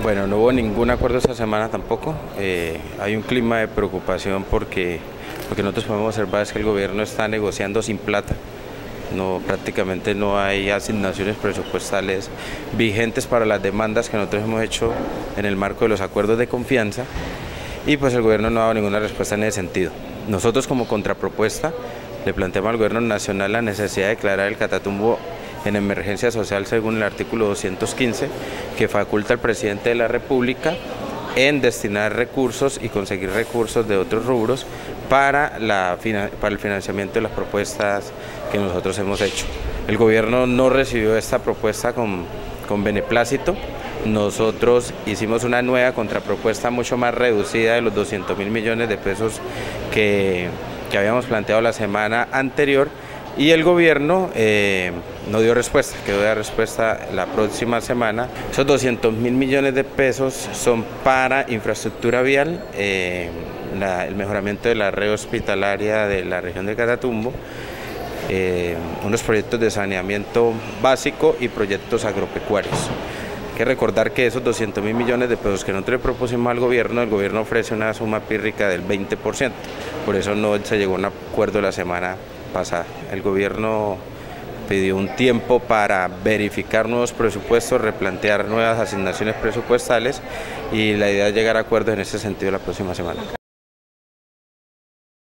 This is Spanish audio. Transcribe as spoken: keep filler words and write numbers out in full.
Bueno, no hubo ningún acuerdo esta semana tampoco. Eh, hay un clima de preocupación porque lo que nosotros podemos observar es que el gobierno está negociando sin plata. No, prácticamente no hay asignaciones presupuestales vigentes para las demandas que nosotros hemos hecho en el marco de los acuerdos de confianza, y pues el gobierno no ha dado ninguna respuesta en ese sentido. Nosotros, como contrapropuesta, le planteamos al gobierno nacional la necesidad de declarar el Catatumbo en emergencia social según el artículo doscientos quince, que faculta al presidente de la República en destinar recursos y conseguir recursos de otros rubros para, la, para el financiamiento de las propuestas que nosotros hemos hecho. El gobierno no recibió esta propuesta con, con beneplácito. Nosotros hicimos una nueva contrapropuesta mucho más reducida de los doscientos mil millones de pesos que, que habíamos planteado la semana anterior, y el gobierno eh, no dio respuesta, quedó de dar respuesta la próxima semana. Esos doscientos mil millones de pesos son para infraestructura vial, eh, la, el mejoramiento de la red hospitalaria de la región de Catatumbo, eh, unos proyectos de saneamiento básico y proyectos agropecuarios. Hay que recordar que esos doscientos mil millones de pesos que nosotros le propusimos al gobierno, el gobierno ofrece una suma pírrica del veinte por ciento, por eso no se llegó a un acuerdo la semana pasada. El gobierno pidió un tiempo para verificar nuevos presupuestos, replantear nuevas asignaciones presupuestales, y la idea es llegar a acuerdos en ese sentido la próxima semana.